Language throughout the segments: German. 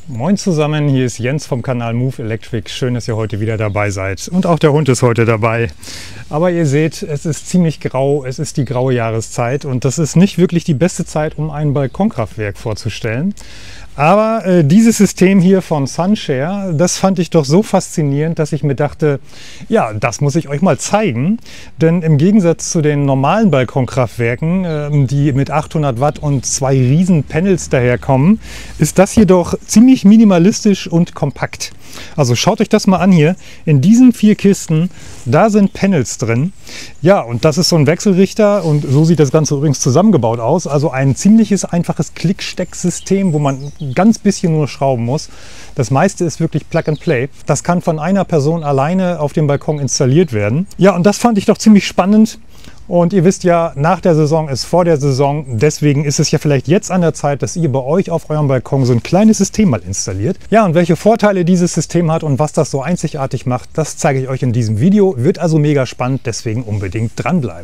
Moin zusammen, hier ist Jens vom Kanal Move Electric. Schön, dass ihr heute wieder dabei seid. Und auch der Hund ist heute dabei. Aber ihr seht, es ist ziemlich grau, es ist die graue Jahreszeit und das ist nicht wirklich die beste Zeit, um ein Balkonkraftwerk vorzustellen. Aber dieses System hier von Sunshare, das fand ich doch so faszinierend, dass ich mir dachte, ja, das muss ich euch mal zeigen. Denn im Gegensatz zu den normalen Balkonkraftwerken, die mit 800 Watt und zwei riesen Panels daherkommen, ist das hier doch ziemlich minimalistisch und kompakt. Also schaut euch das mal an hier. In diesen 4 Kisten, da sind Panels drin. Ja, und das ist so ein Wechselrichter und so sieht das Ganze übrigens zusammengebaut aus. Also ein ziemliches einfaches Klickstecksystem, wo man ein ganz bisschen nur schrauben muss. Das meiste ist wirklich Plug and Play. Das kann von einer Person alleine auf dem Balkon installiert werden. Ja, und das fand ich doch ziemlich spannend. Und ihr wisst ja, nach der Saison ist vor der Saison. Deswegen ist es ja vielleicht jetzt an der Zeit, dass ihr bei euch auf eurem Balkon so ein kleines System mal installiert. Ja, und welche Vorteile dieses System hat und was das so einzigartig macht, das zeige ich euch in diesem Video. Wird also mega spannend, deswegen unbedingt dranbleiben.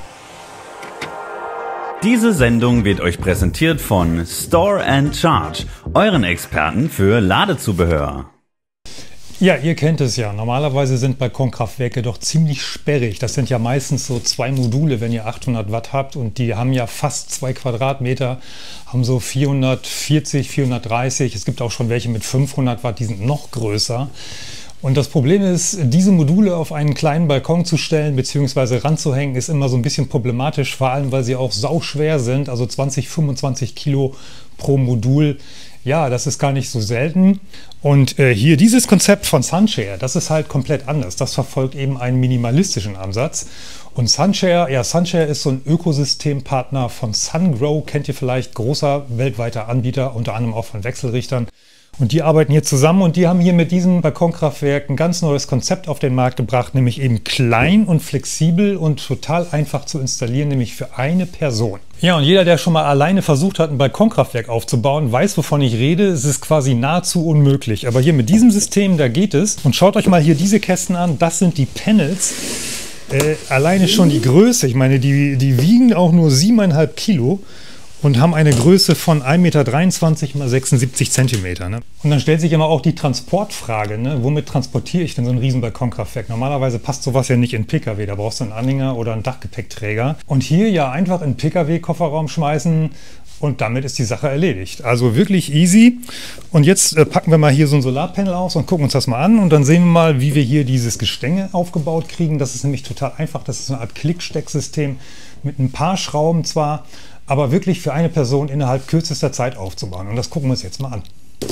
Diese Sendung wird euch präsentiert von Store & Charge, euren Experten für Ladezubehör. Ja, ihr kennt es ja. Normalerweise sind Balkonkraftwerke doch ziemlich sperrig. Das sind ja meistens so 2 Module, wenn ihr 800 Watt habt. Und die haben ja fast 2 Quadratmeter, haben so 440, 430. Es gibt auch schon welche mit 500 Watt, die sind noch größer. Und das Problem ist, diese Module auf einen kleinen Balkon zu stellen bzw. ranzuhängen, ist immer so ein bisschen problematisch. Vor allem, weil sie auch sauschwer sind, also 20, 25 Kilo pro Modul. Ja, das ist gar nicht so selten. Und hier dieses Konzept von Sunshare, das ist halt komplett anders. Das verfolgt eben einen minimalistischen Ansatz. Und Sunshare, ja, Sunshare ist so ein Ökosystempartner von Sungrow, kennt ihr vielleicht, großer weltweiter Anbieter, unter anderem auch von Wechselrichtern. Und die arbeiten hier zusammen und die haben hier mit diesem Balkonkraftwerk ein ganz neues Konzept auf den Markt gebracht, nämlich eben klein und flexibel und total einfach zu installieren, nämlich für eine Person. Ja, und jeder, der schon mal alleine versucht hat, ein Balkonkraftwerk aufzubauen, weiß, wovon ich rede. Es ist quasi nahezu unmöglich. Aber hier mit diesem System, da geht es. Und schaut euch mal hier diese Kästen an. Das sind die Panels. Alleine schon die Größe. Ich meine, die wiegen auch nur 7,5 Kilo. Und haben eine Größe von 1,23 Meter mal 76 Zentimeter. Ne? Und dann stellt sich immer auch die Transportfrage, ne? Womit transportiere ich denn so ein riesen Balkonkraftwerk? Normalerweise passt sowas ja nicht in PKW, da brauchst du einen Anhänger oder einen Dachgepäckträger. Und hier ja einfach in PKW-Kofferraum schmeißen und damit ist die Sache erledigt. Also wirklich easy. Und jetzt packen wir mal hier so ein Solarpanel aus und gucken uns das mal an. Und dann sehen wir mal, wie wir hier dieses Gestänge aufgebaut kriegen. Das ist nämlich total einfach. Das ist eine Art Klickstecksystem mit ein paar Schrauben zwar, aber wirklich für eine Person innerhalb kürzester Zeit aufzubauen. Und das gucken wir uns jetzt mal an.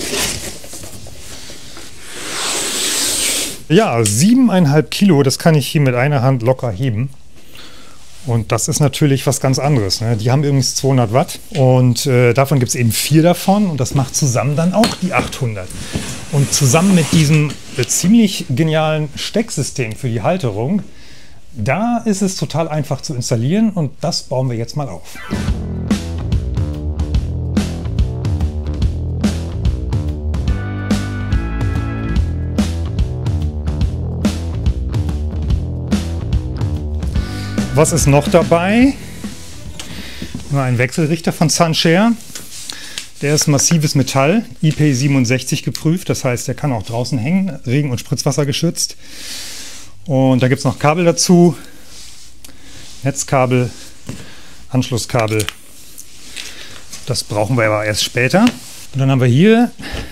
Ja, 7,5 Kilo, das kann ich hier mit einer Hand locker heben. Und das ist natürlich was ganz anderes. Ne? Die haben übrigens 200 Watt und davon gibt es eben 4 davon. Und das macht zusammen dann auch die 800. Und zusammen mit diesem ziemlich genialen Stecksystem für die Halterung, da ist es total einfach zu installieren und das bauen wir jetzt mal auf. Was ist noch dabei? Ein Wechselrichter von Sunshare. Der ist massives Metall, IP67 geprüft, das heißt, der kann auch draußen hängen, Regen- und Spritzwasser geschützt. Und da gibt es noch Kabel dazu, Netzkabel, Anschlusskabel. Das brauchen wir aber erst später. Und dann haben wir hier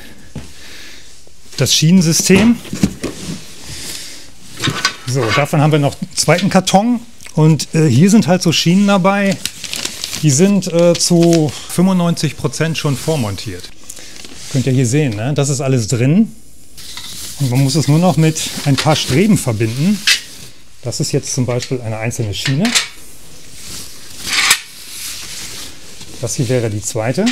das Schienensystem. So, davon haben wir noch einen zweiten Karton. Und hier sind halt so Schienen dabei, die sind zu 95% schon vormontiert. Könnt ihr hier sehen, ne? Das ist alles drin. Und man muss es nur noch mit ein paar Streben verbinden. Das ist jetzt zum Beispiel eine einzelne Schiene. Das hier wäre die zweite.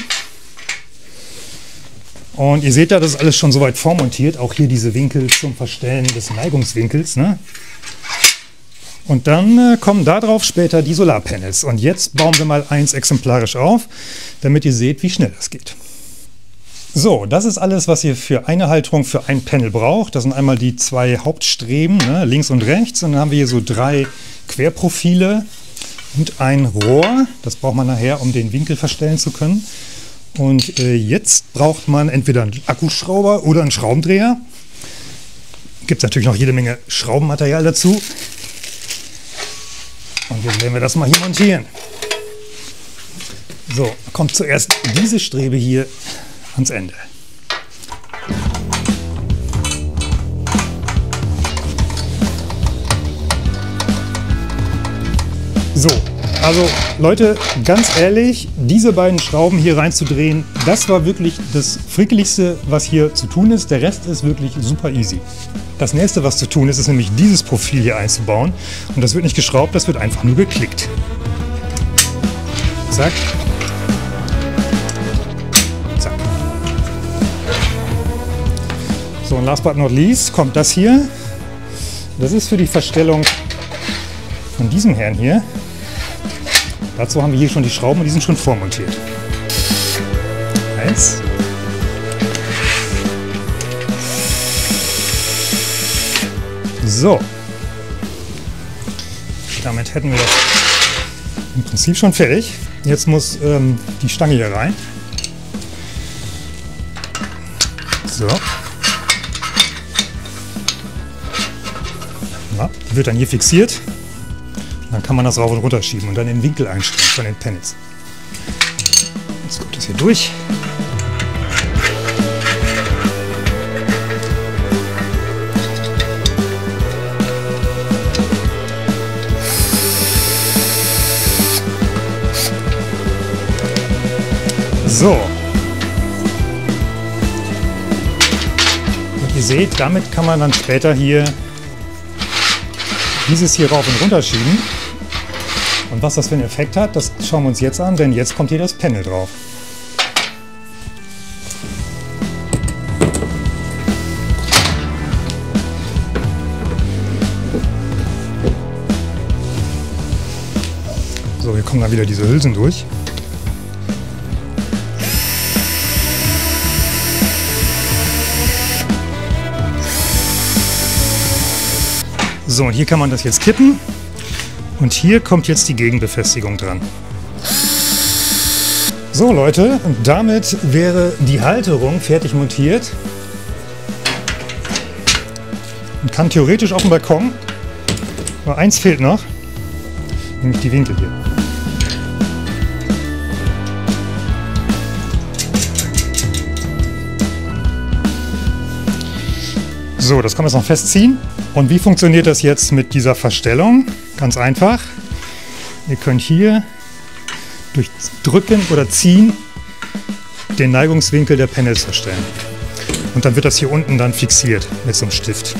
Und ihr seht da, das ist alles schon soweit vormontiert. Auch hier diese Winkel zum Verstellen des Neigungswinkels. Ne? Und dann kommen da drauf später die Solarpanels. Und jetzt bauen wir mal eins exemplarisch auf, damit ihr seht, wie schnell das geht. So, das ist alles, was ihr für eine Halterung für ein Panel braucht. Das sind einmal die 2 Hauptstreben, ne, links und rechts. Und dann haben wir hier so 3 Querprofile und ein Rohr. Das braucht man nachher, um den Winkel verstellen zu können. Und jetzt braucht man entweder einen Akkuschrauber oder einen Schraubendreher. Gibt es natürlich noch jede Menge Schraubenmaterial dazu. Und jetzt werden wir das mal hier montieren. So, kommt zuerst diese Strebe hier ans Ende. So, also Leute, ganz ehrlich, diese beiden Schrauben hier reinzudrehen, das war wirklich das Frickeligste, was hier zu tun ist. Der Rest ist wirklich super easy. Das nächste, was zu tun ist, ist nämlich dieses Profil hier einzubauen. Und das wird nicht geschraubt, das wird einfach nur geklickt. Zack. Zack. So, und last but not least kommt das hier. Das ist für die Verstellung von diesem Herrn hier. Dazu haben wir hier schon die Schrauben und die sind schon vormontiert. Eins. So. Damit hätten wir das im Prinzip schon fertig. Jetzt muss die Stange hier rein. So. Ja, die wird dann hier fixiert. Dann kann man das rauf und runter schieben und dann den Winkel einstellen von den Panels. Jetzt kommt das hier durch. So. Und ihr seht, damit kann man dann später hier dieses hier rauf und runter schieben. Und was das für einen Effekt hat, das schauen wir uns jetzt an, denn jetzt kommt hier das Panel drauf. So, hier kommen dann wieder diese Hülsen durch. So, und hier kann man das jetzt kippen. Und hier kommt jetzt die Gegenbefestigung dran. So Leute, und damit wäre die Halterung fertig montiert. Und kann theoretisch auf dem Balkon. Aber eins fehlt noch, nämlich die Winkel hier. So, das kann man jetzt noch festziehen. Und wie funktioniert das jetzt mit dieser Verstellung? Ganz einfach. Ihr könnt hier durch Drücken oder Ziehen den Neigungswinkel der Panels verstellen. Und dann wird das hier unten dann fixiert mit so einem Stift.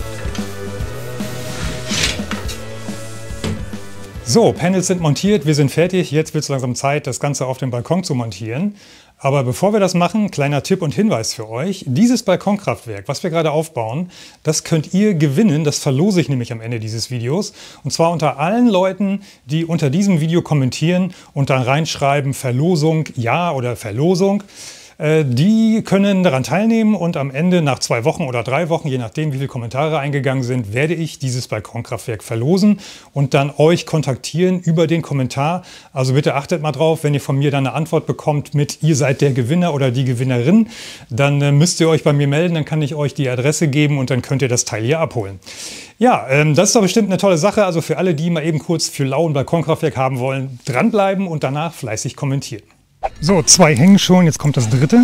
So, Panels sind montiert, wir sind fertig. Jetzt wird es langsam Zeit, das Ganze auf dem Balkon zu montieren. Aber bevor wir das machen, kleiner Tipp und Hinweis für euch. Dieses Balkonkraftwerk, was wir gerade aufbauen, das könnt ihr gewinnen. Das verlose ich nämlich am Ende dieses Videos. Und zwar unter allen Leuten, die unter diesem Video kommentieren und dann reinschreiben Verlosung ja oder Verlosung. Die können daran teilnehmen und am Ende nach 2 Wochen oder 3 Wochen, je nachdem wie viele Kommentare eingegangen sind, werde ich dieses Balkonkraftwerk verlosen und dann euch kontaktieren über den Kommentar. Also bitte achtet mal drauf, wenn ihr von mir dann eine Antwort bekommt mit ihr seid der Gewinner oder die Gewinnerin, dann müsst ihr euch bei mir melden, dann kann ich euch die Adresse geben und dann könnt ihr das Teil hier abholen. Ja, das ist doch bestimmt eine tolle Sache. Also für alle, die mal eben kurz für lau ein Balkonkraftwerk haben wollen, dranbleiben und danach fleißig kommentieren. So, 2 hängen schon, jetzt kommt das dritte.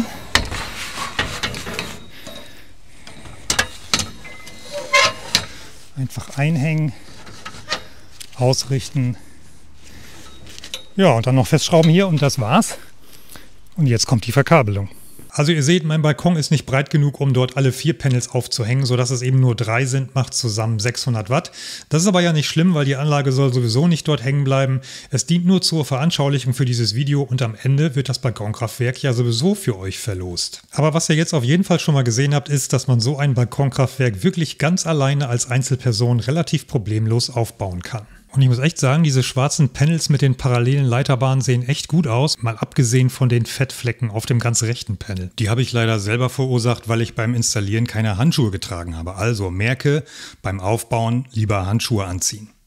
Einfach einhängen, ausrichten. Ja, und dann noch festschrauben hier und das war's. Und jetzt kommt die Verkabelung. Also ihr seht, mein Balkon ist nicht breit genug, um dort alle 4 Panels aufzuhängen, sodass es eben nur 3 sind, macht zusammen 600 Watt. Das ist aber ja nicht schlimm, weil die Anlage soll sowieso nicht dort hängen bleiben. Es dient nur zur Veranschaulichung für dieses Video und am Ende wird das Balkonkraftwerk ja sowieso für euch verlost. Aber was ihr jetzt auf jeden Fall schon mal gesehen habt, ist, dass man so ein Balkonkraftwerk wirklich ganz alleine als Einzelperson relativ problemlos aufbauen kann. Und ich muss echt sagen, diese schwarzen Panels mit den parallelen Leiterbahnen sehen echt gut aus, mal abgesehen von den Fettflecken auf dem ganz rechten Panel. Die habe ich leider selber verursacht, weil ich beim Installieren keine Handschuhe getragen habe. Also merke, beim Aufbauen lieber Handschuhe anziehen.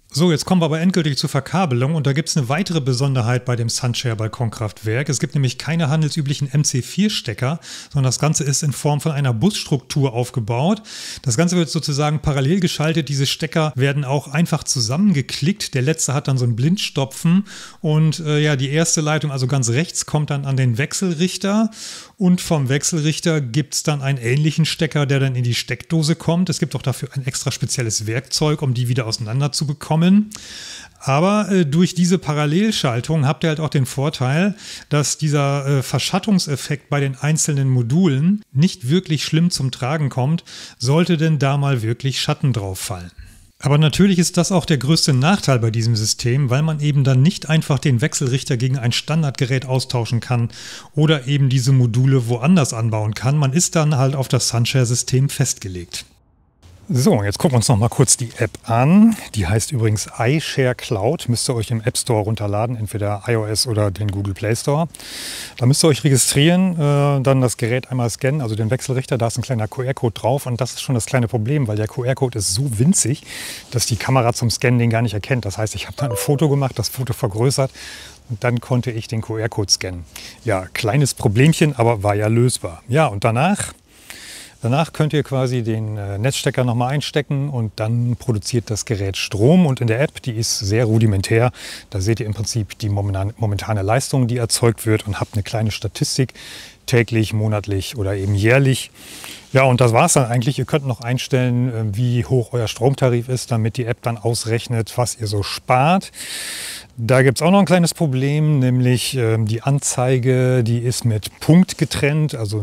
So, jetzt kommen wir aber endgültig zur Verkabelung und da gibt es eine weitere Besonderheit bei dem Sunshare Balkonkraftwerk. Es gibt nämlich keine handelsüblichen MC4-Stecker, sondern das Ganze ist in Form von einer Busstruktur aufgebaut. Das Ganze wird sozusagen parallel geschaltet. Diese Stecker werden auch einfach zusammengeklickt. Der letzte hat dann so einen Blindstopfen und ja, die erste Leitung, also ganz rechts, kommt dann an den Wechselrichter und vom Wechselrichter gibt es dann einen ähnlichen Stecker, der dann in die Steckdose kommt. Es gibt auch dafür ein extra spezielles Werkzeug, um die wieder auseinander zu bekommen. Aber durch diese Parallelschaltung habt ihr halt auch den Vorteil, dass dieser Verschattungseffekt bei den einzelnen Modulen nicht wirklich schlimm zum Tragen kommt, sollte denn da mal wirklich Schatten drauf fallen. Aber natürlich ist das auch der größte Nachteil bei diesem System, weil man eben dann nicht einfach den Wechselrichter gegen ein Standardgerät austauschen kann oder eben diese Module woanders anbauen kann. Man ist dann halt auf das Sunshare-System festgelegt. So, jetzt gucken wir uns noch mal kurz die App an. Die heißt übrigens iShare Cloud. Müsst ihr euch im App Store runterladen, entweder iOS oder den Google Play Store. Da müsst ihr euch registrieren, dann das Gerät einmal scannen, also den Wechselrichter. Da ist ein kleiner QR-Code drauf und das ist schon das kleine Problem, weil der QR-Code ist so winzig, dass die Kamera zum Scannen den gar nicht erkennt. Das heißt, ich habe da ein Foto gemacht, das Foto vergrößert und dann konnte ich den QR-Code scannen. Ja, kleines Problemchen, aber war ja lösbar. Ja, und danach könnt ihr quasi den Netzstecker nochmal einstecken und dann produziert das Gerät Strom. Und in der App, die ist sehr rudimentär, da seht ihr im Prinzip die momentane Leistung, die erzeugt wird und habt eine kleine Statistik, täglich, monatlich oder eben jährlich. Ja, und das war es dann eigentlich. Ihr könnt noch einstellen, wie hoch euer Stromtarif ist, damit die App dann ausrechnet, was ihr so spart. Da gibt es auch noch ein kleines Problem, nämlich die Anzeige, die ist mit Punkt getrennt, also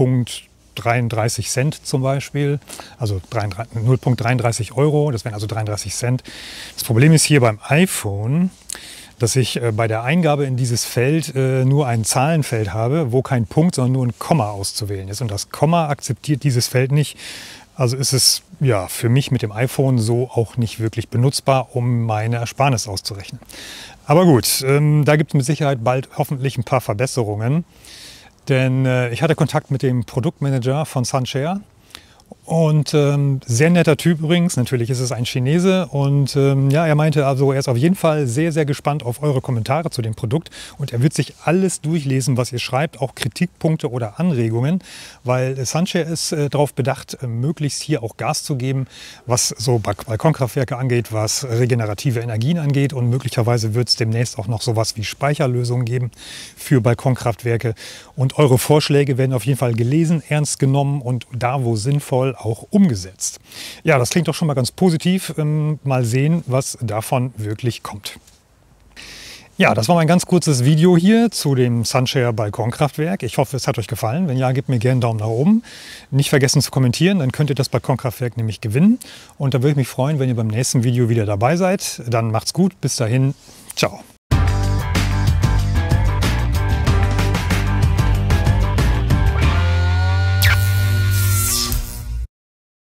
0,33 Cent zum Beispiel, also 0,33 Euro, das wären also 33 Cent. Das Problem ist hier beim iPhone, dass ich bei der Eingabe in dieses Feld nur ein Zahlenfeld habe, wo kein Punkt, sondern nur ein Komma auszuwählen ist. Und das Komma akzeptiert dieses Feld nicht. Also ist es ja für mich mit dem iPhone so auch nicht wirklich benutzbar, um meine Ersparnis auszurechnen. Aber gut, da gibt es mit Sicherheit bald hoffentlich ein paar Verbesserungen. Denn ich hatte Kontakt mit dem Produktmanager von Sunshare und sehr netter Typ übrigens, natürlich ist es ein Chinese und ja, er meinte also, er ist auf jeden Fall sehr, sehr gespannt auf eure Kommentare zu dem Produkt und er wird sich alles durchlesen, was ihr schreibt, auch Kritikpunkte oder Anregungen, weil Sunshare ist darauf bedacht, möglichst hier auch Gas zu geben, was so Balkonkraftwerke angeht, was regenerative Energien angeht und möglicherweise wird es demnächst auch noch sowas wie Speicherlösungen geben für Balkonkraftwerke und eure Vorschläge werden auf jeden Fall gelesen, ernst genommen und da, wo sinnvoll, auch umgesetzt. Ja, das klingt doch schon mal ganz positiv. Mal sehen, was davon wirklich kommt. Ja, das war mein ganz kurzes Video hier zu dem Sunshare Balkonkraftwerk. Ich hoffe, es hat euch gefallen. Wenn ja, gebt mir gerne einen Daumen nach oben. Nicht vergessen zu kommentieren, dann könnt ihr das Balkonkraftwerk nämlich gewinnen. Und da würde ich mich freuen, wenn ihr beim nächsten Video wieder dabei seid. Dann macht's gut. Bis dahin. Ciao.